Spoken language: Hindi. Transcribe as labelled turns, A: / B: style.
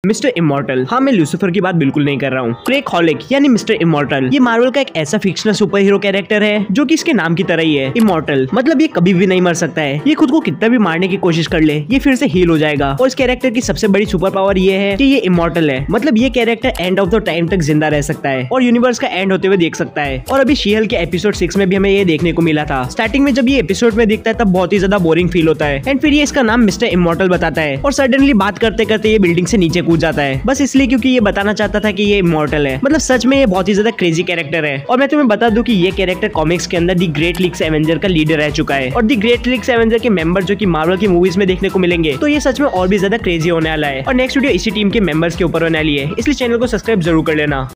A: Mister immortal. हाँ, मैं लूसीफर की बात बिल्कुल नहीं कर रहा हूँ। क्रेग हॉलिक यानी मिस्टर इमॉर्टल ये मार्वल का एक ऐसा फिक्शनल सुपर हीरो कैरेक्टर है जो कि इसके नाम की तरह ही है, इमॉर्टल। मतलब ये कभी भी नहीं मर सकता है। ये खुद को कितना भी मारने की कोशिश कर ले ये फिर से हील हो जाएगा। और इस कैरेक्टर की सबसे बड़ी सुपर पावर ये है कि ये इमॉर्टल है। मतलब ये character end of the time तक जिंदा रह सकता है और यूनिवर्स का एंड होते हुए देख सकता है। और अभी शी-हल्क के एपिसोड 6 में भी हमें ये देखने को मिला था। स्टार्टिंग में जब ये एपिसोड में दिखता है तब बहुत ही ज्यादा बोरिंग फील होता है एंड फिर ये इसका नाम मिस्टर इमॉर्टल बताता है और सडनली बात करते करते ये बिल्डिंग से नीचे कूद जाता है, बस इसलिए क्योंकि ये बताना चाहता था कि ये इमॉर्टल है। मतलब सच में ये बहुत ही ज्यादा क्रेजी कैरेक्टर है। और मैं तुम्हें बता दूं कि ये कैरेक्टर कॉमिक्स के अंदर दी ग्रेट लीग्स एवेंजर का लीडर रह चुका है और दी ग्रेट लीग्स एवेंजर के मेंबर जो कि मार्वल की मूवीज में देखने को मिलेंगे, तो ये सच में और भी ज्यादा क्रेजी होने वाला है। और नेक्स्ट वीडियो इसी टीम के मेंबर्स के ऊपर होने वाली है, इसलिए चैनल को सब्सक्राइब जरूर कर लेना।